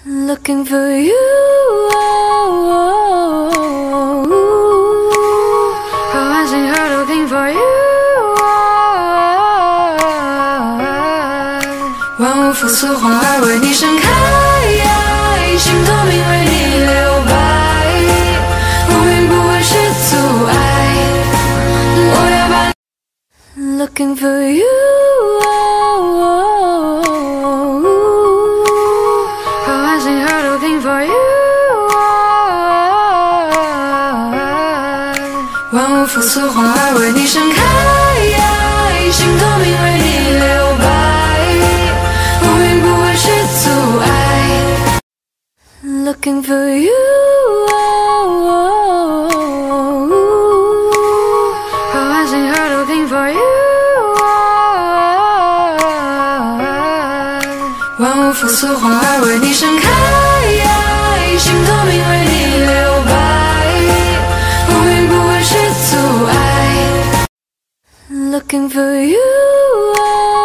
Looking for you. I see her looking for you. 万物复苏，花儿为你盛开，心透明为你留白，乌云不会是阻碍。我要把 Looking for you. I see her looking for you. 万物复苏，花儿为你盛开，心透明为你留白，乌云不会是阻碍。Looking for you. I see her looking for you. 万物复苏，花儿为你盛开，心透明为你留白，乌云不会是阻碍。Looking for you.